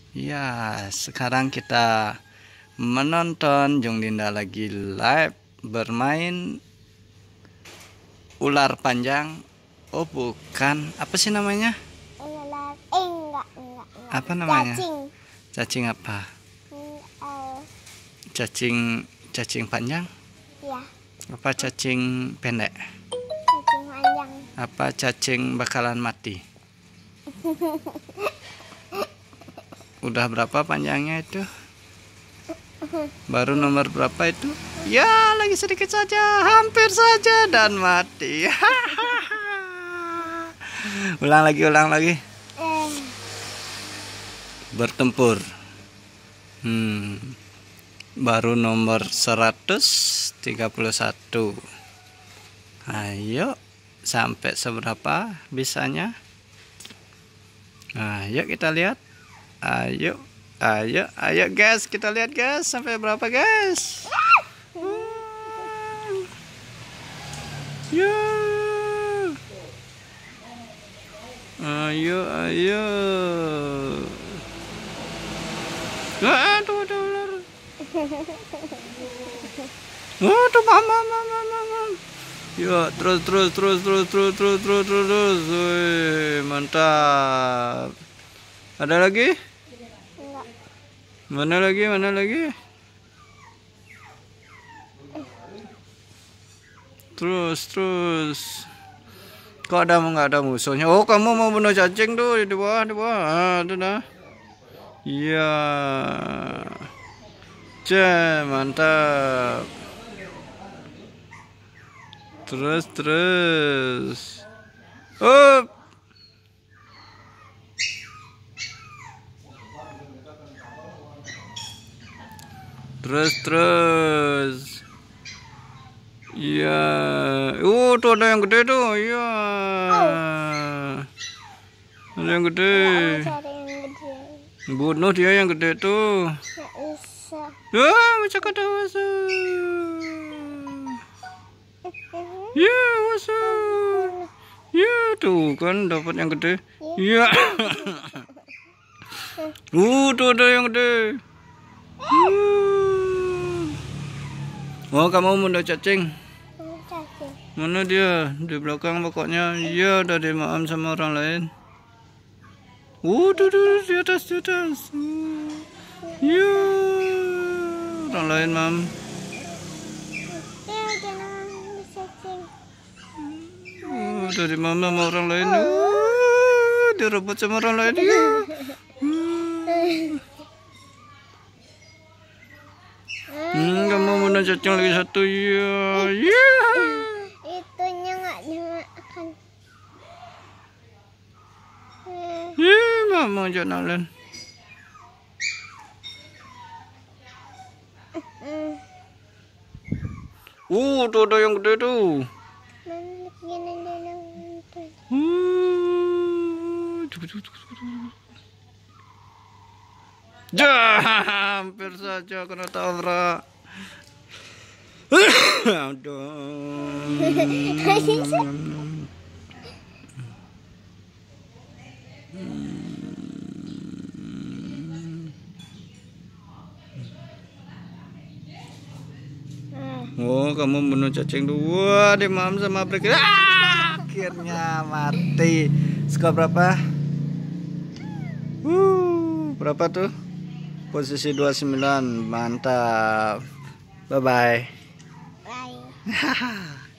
Ya, sekarang kita menonton Jung Dinda lagi live bermain ular panjang. Oh, bukan. Apa sih namanya? Enggak. Apa namanya? Cacing. Cacing apa? Eh, Cacing panjang? ya, Apa cacing pendek? cacing panjang. Apa cacing bakalan mati? Udah berapa panjangnya itu? Baru nomor berapa itu? Ya, lagi sedikit saja, hampir saja dan mati. Ulang lagi. Bertempur. Baru nomor 131. Ayo, sampai seberapa bisanya? Ayo kita lihat. Ayo guys, kita lihat guys, sampai berapa guys? Ya. Ayo. Aduh ular. Aduh mama. Ya, terus. Wih, mantap. Ada lagi? Enggak. Mana lagi? Terus. Kok nggak ada musuhnya? Oh, kamu mau bunuh cacing tuh di bawah. Ah, itu dah. Iya. Mantap. Terus. Up. Terus. Iya. Tuh ada yang gede tuh. Iya. Ada yang gede. Cari yang gede. Bunuh dia yang gede tuh. Nggak bisa. Macam ada masuk. Ya, masuk. Ya, tuh kan dapat yang gede. Ya. Tuh ada yang gede. Oh, kamu mau cacing? Cacing. Mana dia? Di belakang pokoknya. Iya, udah dimakan sama orang lain. Tuh, di atas. Ya, orang lain, Mam. Ya, jangan cacing. Udah dimam sama orang lain. Direbut sama orang lain. Ya. Kamu mau cacing lagi satu. Ya. Itunya nggak dimakan. Mama jangan. Tuh ada yang gede tuh. Hampir saja kena tabrak. Oh, kamu bunuh cacing dua, dimam sama break. Akhirnya mati. Skor berapa? Berapa tuh? Posisi 29. Mantap. Bye. Bye.